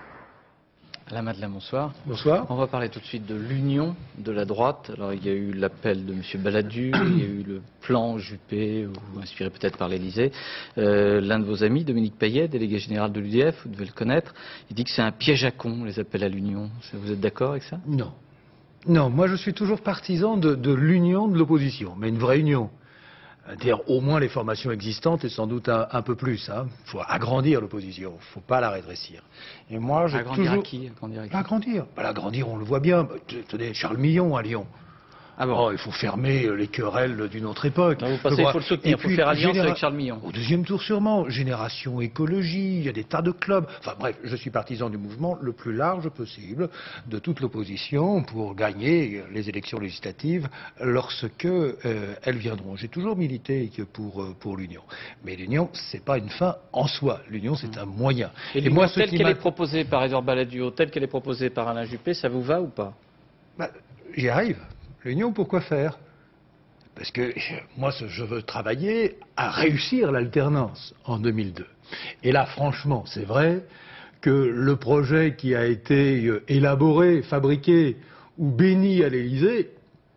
Alain Madelin, bonsoir. Bonsoir. On va parler tout de suite de l'union de la droite. Alors il y a eu l'appel de M. Balladur, il y a eu le plan Juppé, ou inspiré peut-être par l'Élysée. Euh, L'un de vos amis, Dominique Payet, délégué général de l'U D F, vous devez le connaître, il dit que c'est un piège à con, les appels à l'union. Vous êtes d'accord avec ça? Non. Non, moi je suis toujours partisan de, de l'union de l'opposition, mais une vraie union. C'est-à-dire au moins les formations existantes et sans doute un, un peu plus. Il hein. faut agrandir l'opposition, il ne faut pas la rétrécir. Et moi, j'ai agrandir toujours... à qui Agrandir, à qui Agrandir. Bah, l'agrandir, on le voit bien. Tenez, Charles Millon à Lyon. Ah bon. Oh, il faut fermer les querelles d'une autre époque. Non, vous pensez qu'il faut le soutenir, il faut faire alliance généra... avec Charles Millon. Au deuxième tour sûrement. Génération écologie, il y a des tas de clubs. Enfin bref, je suis partisan du mouvement le plus large possible de toute l'opposition pour gagner les élections législatives lorsque euh, elles viendront. J'ai toujours milité pour, euh, pour l'union. Mais l'union, c'est pas une fin en soi. L'union, c'est mmh. un moyen. Et, Et moi, telle qu'elle est proposée par Édouard Balladur, telle qu'elle est proposée par Alain Juppé, ça vous va ou pas? bah, J'y arrive. L'union, pourquoi faire? Parce que moi, je veux travailler à réussir l'alternance en deux mille deux. Et là, franchement, c'est vrai que le projet qui a été élaboré, fabriqué ou béni à l'Élysée,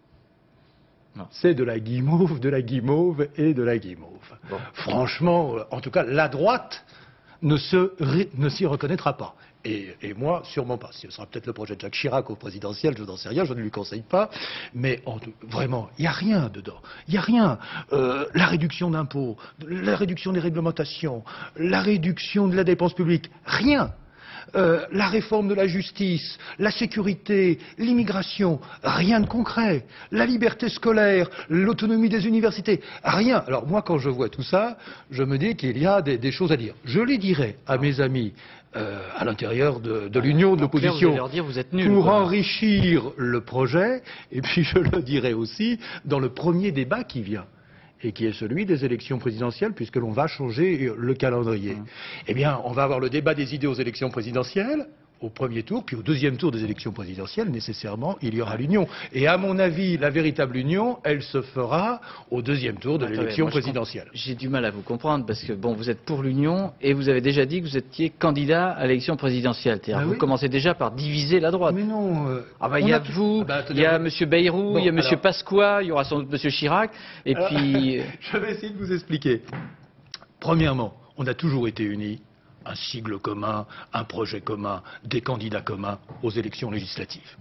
c'est de la guimauve, de la guimauve et de la guimauve. Bon. Franchement, en tout cas, la droite ne se ré- ne s'y reconnaîtra pas. Et, et moi, sûrement pas. Ce sera peut-être le projet de Jacques Chirac au présidentiel, je n'en sais rien, je ne lui conseille pas. Mais en, vraiment, il n'y a rien dedans. Il n'y a rien. Euh, la réduction d'impôts, la réduction des réglementations, la réduction de la dépense publique, rien. Euh, la réforme de la justice, la sécurité, l'immigration, rien de concret. La liberté scolaire, l'autonomie des universités, rien. Alors moi, quand je vois tout ça, je me dis qu'il y a des, des choses à dire. Je les dirai à mes amis euh, à l'intérieur de, de l'union, de l'opposition, pour quoi. enrichir le projet, et puis je le dirai aussi dans le premier débat qui vient, et qui est celui des élections présidentielles, puisque l'on va changer le calendrier. Mmh. Eh bien, on va avoir le débat des idées aux élections présidentielles, au premier tour, puis au deuxième tour des élections présidentielles, nécessairement, il y aura l'union. Et à mon avis, la véritable union, elle se fera au deuxième tour de l'élection présidentielle. J'ai du mal à vous comprendre, parce que, bon, vous êtes pour l'union, et vous avez déjà dit que vous étiez candidat à l'élection présidentielle. C'est-à-dire, Ah vous oui. commencez déjà par diviser la droite. Mais non... Euh, ah bah, il y a a vous, ah bah, il y a M. Bayrou, bon, il y a M. alors... Pasqua, il y aura sans doute M. Chirac, et alors, puis... je vais essayer de vous expliquer. Premièrement, on a toujours été unis. Un sigle commun, un projet commun, des candidats communs aux élections législatives.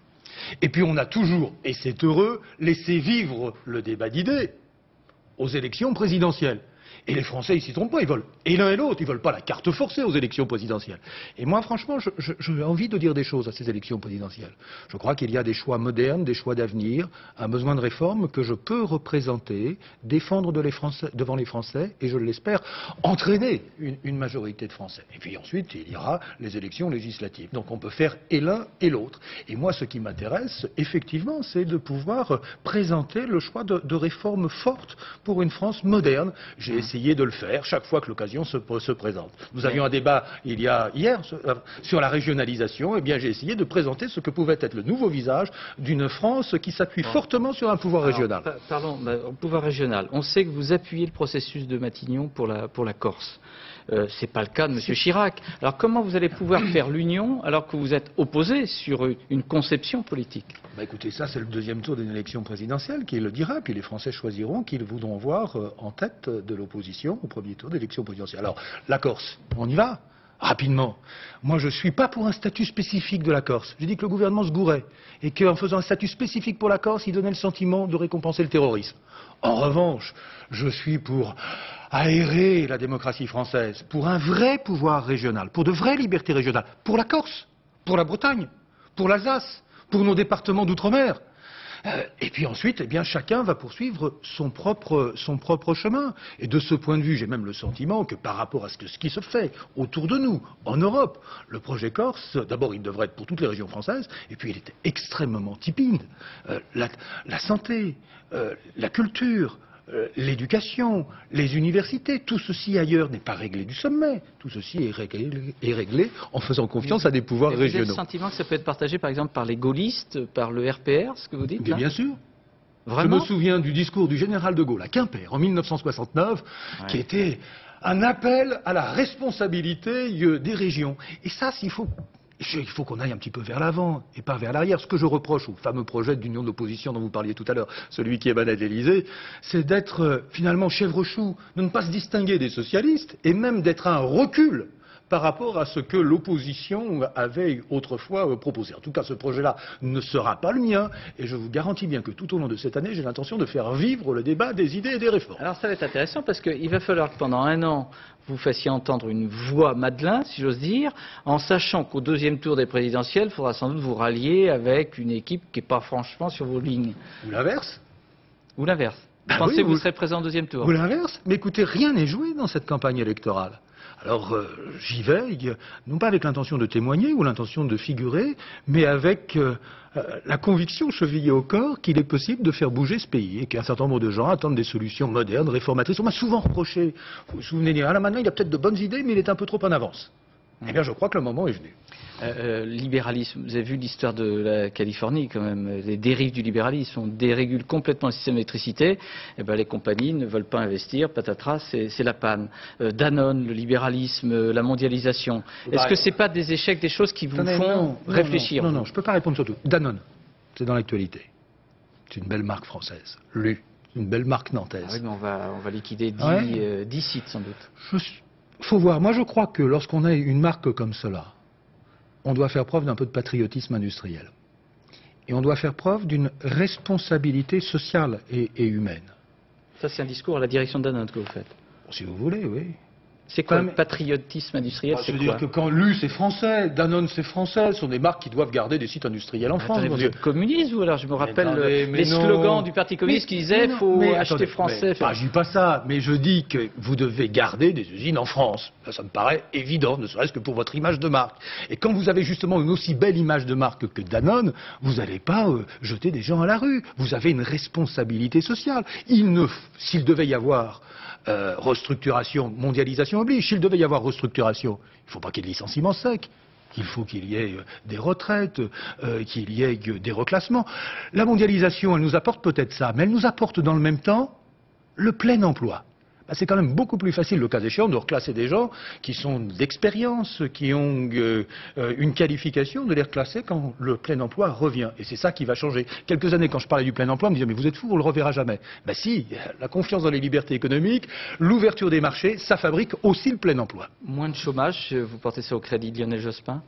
Et puis on a toujours, et c'est heureux, laissé vivre le débat d'idées aux élections présidentielles. Et les Français, ils s'y trompent pas, ils veulent, et l'un et l'autre, ils veulent pas la carte forcée aux élections présidentielles. Et moi, franchement, j'ai envie de dire des choses à ces élections présidentielles. Je crois qu'il y a des choix modernes, des choix d'avenir, un besoin de réforme que je peux représenter, défendre de les Français, devant les Français, et je l'espère, entraîner une, une majorité de Français. Et puis ensuite, il y aura les élections législatives. Donc on peut faire et l'un et l'autre. Et moi, ce qui m'intéresse, effectivement, c'est de pouvoir présenter le choix de, de réformes fortes pour une France moderne. J'ai essayé de le faire chaque fois que l'occasion se, se présente. Nous avions un débat il y a hier sur la régionalisation. Eh bien, j'ai essayé de présenter ce que pouvait être le nouveau visage d'une France qui s'appuie bon. fortement sur un pouvoir Alors, régional. Pa pardon, bah, au pouvoir régional. On sait que vous appuyez le processus de Matignon pour la, pour la Corse. Euh, ce n'est pas le cas de M. Chirac. Alors comment vous allez pouvoir faire l'union alors que vous êtes opposé sur une conception politique? Bah écoutez, ça c'est le deuxième tour d'une élection présidentielle qui le dira, puis les Français choisiront qui voudront voir euh, en tête de l'opposition au premier tour d'élection présidentielle. Alors, la Corse, on y va rapidement. Moi, je ne suis pas pour un statut spécifique de la Corse. J'ai dit que le gouvernement se gourait et qu'en faisant un statut spécifique pour la Corse, il donnait le sentiment de récompenser le terrorisme. En revanche, je suis pour aérer la démocratie française, pour un vrai pouvoir régional, pour de vraies libertés régionales, pour la Corse, pour la Bretagne, pour l'Alsace, pour nos départements d'outre-mer. Euh, et puis ensuite, eh bien, chacun va poursuivre son propre, son propre chemin. Et de ce point de vue, j'ai même le sentiment que par rapport à ce, que, ce qui se fait autour de nous, en Europe, le projet Corse, d'abord, il devrait être pour toutes les régions françaises, et puis il est extrêmement timide. Euh, la, la santé, euh, la culture, Euh, l'éducation, les universités, tout ceci ailleurs n'est pas réglé du sommet. Tout ceci est réglé, est réglé en faisant confiance à des pouvoirs Et vous régionaux. avez le sentiment que ça peut être partagé par exemple par les gaullistes, par le R P R, ce que vous dites Mais là bien sûr. Vraiment? Je me souviens du discours du général de Gaulle à Quimper en mille neuf cent soixante-neuf, ouais. qui était un appel à la responsabilité des régions. Et ça, s'il faut... Il faut qu'on aille un petit peu vers l'avant et pas vers l'arrière. Ce que je reproche au fameux projet d'union d'opposition dont vous parliez tout à l'heure, celui qui émane de l'Élysée, c'est d'être euh, finalement chèvre-chou, de ne pas se distinguer des socialistes et même d'être un recul par rapport à ce que l'opposition avait autrefois euh, proposé. En tout cas, ce projet-là ne sera pas le mien et je vous garantis bien que tout au long de cette année, j'ai l'intention de faire vivre le débat des idées et des réformes. Alors ça va être intéressant parce qu'il va falloir que pendant un an, vous fassiez entendre une voix Madeleine, si j'ose dire, en sachant qu'au deuxième tour des présidentielles, il faudra sans doute vous rallier avec une équipe qui n'est pas franchement sur vos lignes. Ou l'inverse. Ou l'inverse. Vous Ben pensez oui, que vous, vous serez présent au deuxième tour? Ou l'inverse. Mais écoutez, rien n'est joué dans cette campagne électorale. Alors euh, j'y vais, non pas avec l'intention de témoigner ou l'intention de figurer, mais avec euh, euh, la conviction chevillée au corps qu'il est possible de faire bouger ce pays et qu'un certain nombre de gens attendent des solutions modernes, réformatrices. On m'a souvent reproché, vous vous souvenez, ah là maintenant il a peut-être de bonnes idées, mais il est un peu trop en avance. Eh bien je crois que le moment est venu. Euh, libéralisme, vous avez vu l'histoire de la Californie quand même, les dérives du libéralisme, on dérégule complètement le système d'électricité, et ben les compagnies ne veulent pas investir, patatras, c'est la panne. Euh, Danone, le libéralisme, la mondialisation, est-ce que c'est pas des échecs, des choses qui vous Attendez, font non, réfléchir? Non, non, non, je ne peux pas répondre sur tout. Danone, c'est dans l'actualité. C'est une belle marque française. Lu, une belle marque nantaise. Ah oui, mais on va, on va liquider dix, ouais. euh, dix sites sans doute. Je suis... faut voir. Moi, je crois que lorsqu'on a une marque comme cela, on doit faire preuve d'un peu de patriotisme industriel. Et on doit faire preuve d'une responsabilité sociale et, et humaine. Ça, c'est un discours à la direction de Danone que vous faites. Si vous voulez, oui. C'est quoi Comme... le patriotisme industriel? Bah, c'est Je veux quoi dire que quand Lu, c'est français, Danone, c'est français, ce sont des marques qui doivent garder des sites industriels en France. Attendez, vous êtes communiste, ou alors je me rappelle attendez, les non. slogans du Parti communiste Mais- qui disaient mais non, faut mais acheter attendez, français. mais- faire- bah, je dis pas ça, mais je dis que vous devez garder des usines en France. Ça, ça me paraît évident, ne serait-ce que pour votre image de marque. Et quand vous avez justement une aussi belle image de marque que Danone, vous n'allez pas euh, jeter des gens à la rue. Vous avez une responsabilité sociale. Il ne, f- s'il devait y avoir euh, restructuration, mondialisation oblige, s'il devait y avoir restructuration, il ne faut pas qu'il y ait de licenciement sec. Il faut qu'il y ait euh, des retraites, euh, qu'il y ait euh, des reclassements. La mondialisation, elle nous apporte peut-être ça, mais elle nous apporte dans le même temps le plein emploi. Bah, c'est quand même beaucoup plus facile, le cas échéant, de reclasser des gens qui sont d'expérience, qui ont euh, euh, une qualification, de les reclasser quand le plein emploi revient. Et c'est ça qui va changer. Quelques années, quand je parlais du plein emploi, on me disait « mais vous êtes fou, on le reverra jamais ». Ben si, la confiance dans les libertés économiques, l'ouverture des marchés, ça fabrique aussi le plein emploi. Moins de chômage, vous portez ça au crédit de Lionel Jospin?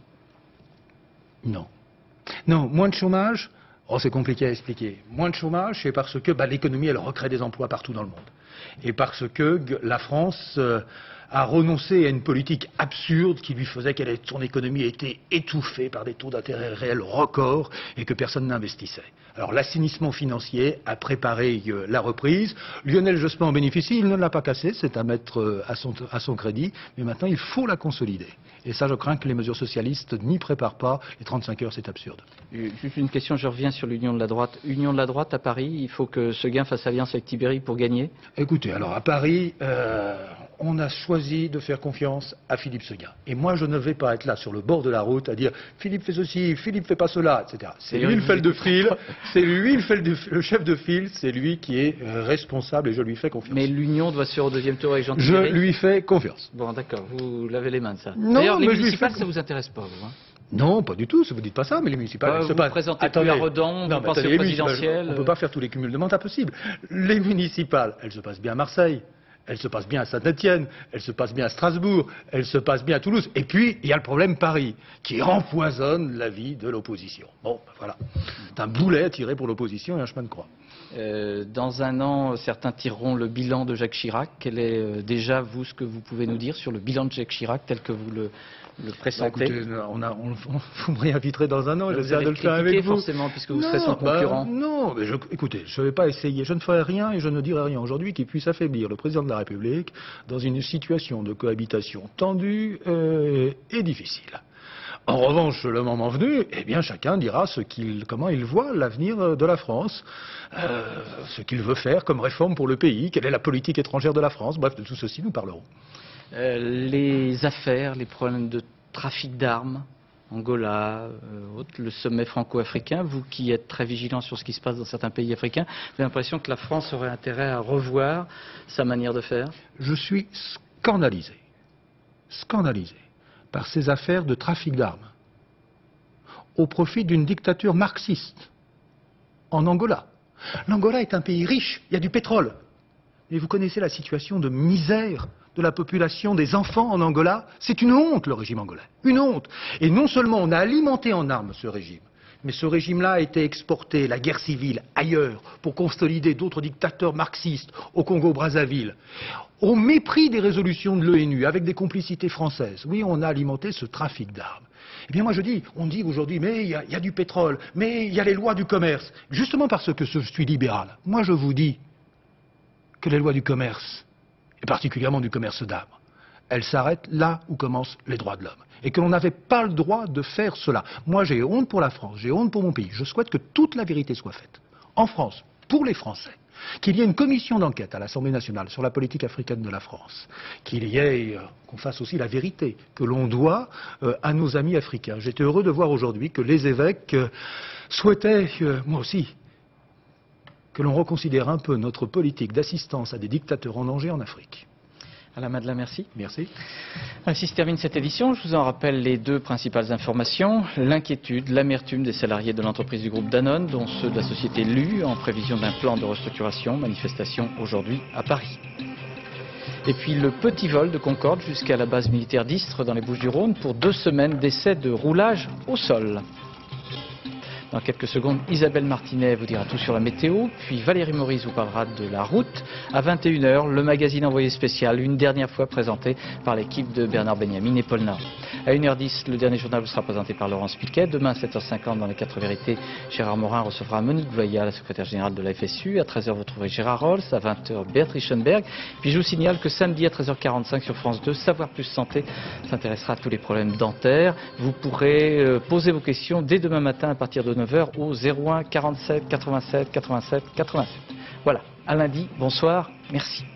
Non. Non, moins de chômage, oh, c'est compliqué à expliquer. Moins de chômage, c'est parce que bah, l'économie, elle recrée des emplois partout dans le monde. Et parce que la France euh, a renoncé à une politique absurde qui lui faisait que son économie était étouffée par des taux d'intérêt réels records et que personne n'investissait. Alors l'assainissement financier a préparé euh, la reprise. Lionel Jospin en bénéficie, il ne l'a pas cassé, c'est à mettre euh, à, son, à son crédit, mais maintenant il faut la consolider. Et ça, je crains que les mesures socialistes n'y préparent pas. Les trente-cinq heures, c'est absurde. Juste une question, je reviens sur l'union de la droite. Union de la droite à Paris, il faut que Seguin fasse alliance avec Tibéri pour gagner? Écoutez, alors à Paris, euh, on a choisi de faire confiance à Philippe Seguin. Et moi, je ne vais pas être là sur le bord de la route à dire Philippe fait ceci, Philippe fait pas cela, et cetera. C'est lui le fait de fil, c'est lui le, fait de, le chef de file, c'est lui qui est euh, responsable et je lui fais confiance. Mais l'union doit se faire au deuxième tour avec Jean Je Tibéri? lui fais confiance. Bon, d'accord, vous lavez les mains de ça. Non, D'ailleurs, les mais je lui municipales, fais- ça vous intéresse pas, vous, hein? Non, pas du tout, vous dites pas ça, mais les municipales... Bah, elles se vous passent- présentez Attendez. plus à Redon, Non, vous mais pensez attendez, aux les municipales, présidentielles. On ne peut pas faire tous les cumuls de mandats possibles. Les municipales, elles se passent bien à Marseille, elles se passent bien à Saint-Étienne, elles se passent bien à Strasbourg, elles se passent bien à Toulouse. Et puis, il y a le problème Paris, qui empoisonne la vie de l'opposition. Bon, ben voilà. C'est un boulet à tirer pour l'opposition et un chemin de croix. Euh, dans un an, certains tireront le bilan de Jacques Chirac. Quel est euh, déjà, vous, ce que vous pouvez nous dire sur le bilan de Jacques Chirac tel que vous le, le Bah, pressentez? écoutez, on a, on, on, vous me réinviterez dans un an, Vous j'essaierai allez de le faire critiquer avec vous. forcément, puisque vous non, serez son bah, concurrent. non, mais je, écoutez, je ne vais pas essayer, je ne ferai rien et je ne dirai rien aujourd'hui qui puisse affaiblir le président de la République dans une situation de cohabitation tendue euh, et difficile. En revanche, le moment venu, eh bien, chacun dira ce qu'il, comment il voit l'avenir de la France, euh, ce qu'il veut faire comme réforme pour le pays, quelle est la politique étrangère de la France. Bref, de tout ceci, nous parlerons. Euh, les affaires, les problèmes de trafic d'armes, Angola, euh, autres, le sommet franco-africain, vous qui êtes très vigilant sur ce qui se passe dans certains pays africains, vous avez l'impression que la France aurait intérêt à revoir sa manière de faire? Je suis scandalisé, scandalisé par ces affaires de trafic d'armes au profit d'une dictature marxiste en Angola. L'Angola est un pays riche, il y a du pétrole. Et vous connaissez la situation de misère de la population des enfants en Angola? C'est une honte, le régime angolais. Une honte. Et non seulement on a alimenté en armes ce régime, mais ce régime-là a été exporté, la guerre civile, ailleurs, pour consolider d'autres dictateurs marxistes au Congo-Brazzaville, au mépris des résolutions de l'ONU, avec des complicités françaises. Oui, on a alimenté ce trafic d'armes. Eh bien moi je dis, on dit aujourd'hui, mais il y, y a du pétrole, mais il y a les lois du commerce. Justement parce que je suis libéral, moi je vous dis que les lois du commerce, et particulièrement du commerce d'armes, elles s'arrêtent là où commencent les droits de l'homme. Et que l'on n'avait pas le droit de faire cela. Moi j'ai honte pour la France, j'ai honte pour mon pays. Je souhaite que toute la vérité soit faite. En France, pour les Français. Qu'il y ait une commission d'enquête à l'Assemblée nationale sur la politique africaine de la France. Qu'il y ait, euh, qu'on fasse aussi la vérité que l'on doit euh, à nos amis africains. J'étais heureux de voir aujourd'hui que les évêques euh, souhaitaient, euh, moi aussi, que l'on reconsidère un peu notre politique d'assistance à des dictateurs en danger en Afrique. Alain Madelin, merci. Merci. Ainsi se termine cette édition. Je vous en rappelle les deux principales informations. L'inquiétude, l'amertume des salariés de l'entreprise du groupe Danone, dont ceux de la société Lu, en prévision d'un plan de restructuration. Manifestation aujourd'hui à Paris. Et puis le petit vol de Concorde jusqu'à la base militaire d'Istres dans les Bouches-du-Rhône pour deux semaines d'essais de roulage au sol. Dans quelques secondes, Isabelle Martinet vous dira tout sur la météo, puis Valérie Maurice vous parlera de la route. À vingt et une heures, le magazine Envoyé spécial, une dernière fois présenté par l'équipe de Bernard Benjamin et Paul Nard. À une heure dix, le dernier journal vous sera présenté par Laurence Piquet. Demain, à sept heures cinquante, dans les quatre vérités, Gérard Morin recevra Monique Vaillat, la secrétaire générale de la F S U. À treize heures, vous trouverez Gérard Rolls. À vingt heures, Béatrice Schoenberg. Puis je vous signale que samedi à treize heures quarante-cinq sur France deux, Savoir Plus Santé s'intéressera à tous les problèmes dentaires. Vous pourrez euh, poser vos questions dès demain matin à partir de neuf heures au zéro un quarante-sept quatre-vingt-sept quatre-vingt-sept quatre-vingt-sept. Voilà, à lundi, bonsoir, merci.